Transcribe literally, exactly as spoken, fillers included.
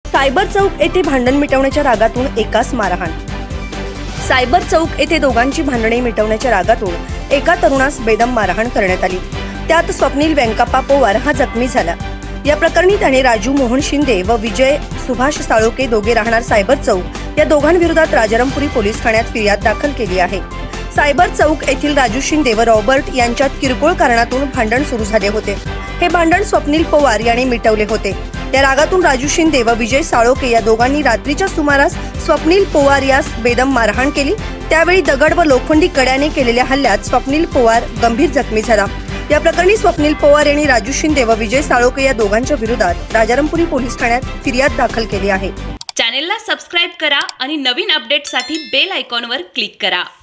Cyber चौक येथे भांडण मिटवण्याच्या रागातून एकास मारहाण। सायबर चौक येथे दोघांची भांडणे मिटवण्याच्या रागातून एका तरुणास बेदम मारहाण करण्यात आली। त्यात स्वप्नील व्यंकप्पा पवार हा जखमी झाला। या प्रकरणी त्याने राजू मोहन शिंदे व विजय सुभाष साळोके दोघे राहणार सायबर चौक या दोघांविरोधात राजारामपुरी पोलीस ठाण्यात फिर्याद दाखल केली आहे। सायबर चौक येथील राजू शिंदे व रॉबर्ट यांच्यात किरकोळ कारणातून भांडण सुरू झाले होते। हे भांडण स्वप्नील पवार यांनी मिटवले होते। त्या रागातून राजू शिंदे व विजय साळोके या दोघांनी रात्रीच्या सुमारास स्वप्नील पवार यास बेदम मारहाण केली। त्यावेळी दगड व लोखंडी कड्याने केलेल्या हल्ल्यात स्वप्नील पवार गंभीर जखमी झाला। या प्रकरणी स्वप्नील पवार यांनी राजू शिंदे व विजय साळोके या दोघांच्या विरोधात राजारामपुरी पोलीस ठाण्यात फिर्याद दाखल केली आहे। चॅनलला सबस्क्राइब करा आणि नवीन अपडेटसाठी बेल आयकॉनवर क्लिक करा।